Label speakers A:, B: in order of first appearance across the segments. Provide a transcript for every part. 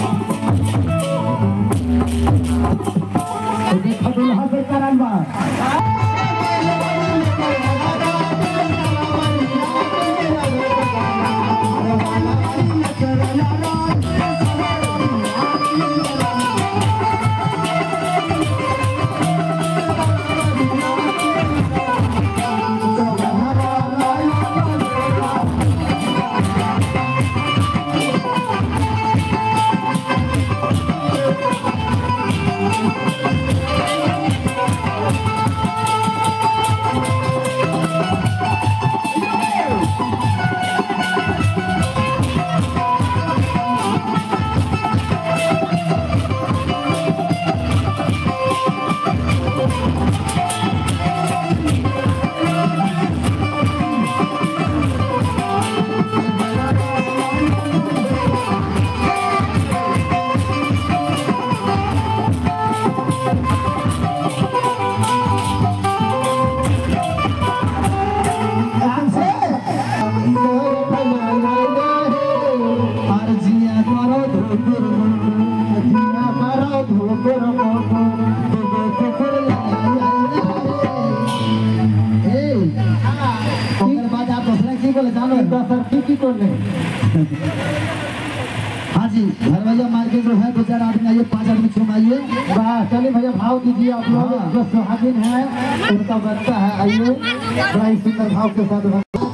A: हाँ जी घर भैया मार्केट जो है 2-4 आदमी आइए 5 आदमी छुमाइए।
B: चलिए भैया भाव दीजिए आप लोग जो सुहागिन है उनका बनता है। आइए बड़ा ही सुंदर भाव के साथ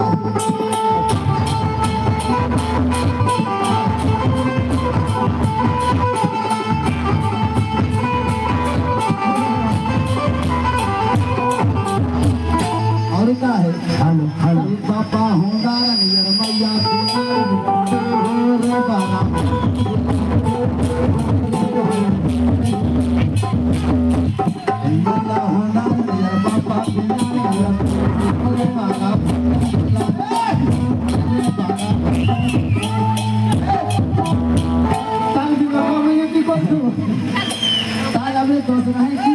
A: और क्या है हेलो पापा होगा मैया ताल भी बाबा मैया की बात है ताल अपने दोस्त नहीं